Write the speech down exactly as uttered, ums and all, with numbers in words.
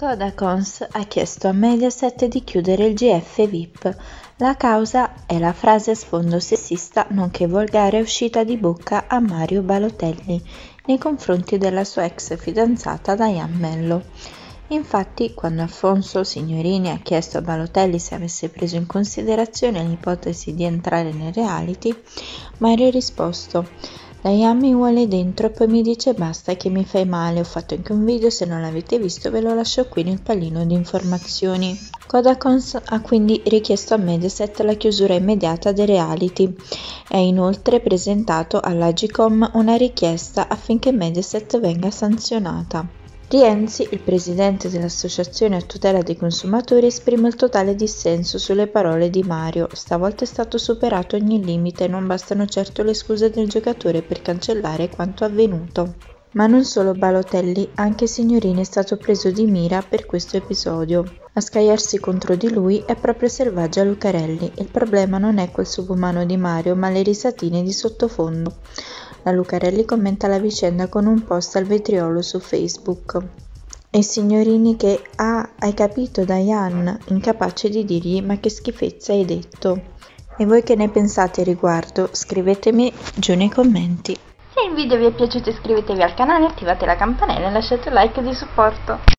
Codacons ha chiesto a Mediaset di chiudere il G F V I P. La causa è la frase a sfondo sessista nonché volgare uscita di bocca a Mario Balotelli nei confronti della sua ex fidanzata Diane Mello. Infatti, quando Alfonso Signorini ha chiesto a Balotelli se avesse preso in considerazione l'ipotesi di entrare nel reality, Mario ha risposto: Diane mi vuole dentro e poi mi dice basta che mi fai male, ho fatto anche un video, se non l'avete visto ve lo lascio qui nel pallino di informazioni. Codacons ha quindi richiesto a Mediaset la chiusura immediata dei reality e ha inoltre presentato all'Agcom una richiesta affinché Mediaset venga sanzionata. Rienzi, il presidente dell'Associazione a tutela dei consumatori, esprime il totale dissenso sulle parole di Mario. Stavolta è stato superato ogni limite, non bastano certo le scuse del giocatore per cancellare quanto avvenuto. Ma non solo Balotelli, anche Signorini è stato preso di mira per questo episodio. A scagliarsi contro di lui è proprio Selvaggia Lucarelli. Il problema non è quel subumano di Mario, ma le risatine di sottofondo. La Lucarelli commenta la vicenda con un post al vetriolo su Facebook. E Signorini che ah, hai capito Diane, incapace di dirgli ma che schifezza hai detto. E voi che ne pensate a riguardo? Scrivetemi giù nei commenti. Se il video vi è piaciuto iscrivetevi al canale, attivate la campanella e lasciate un like di supporto.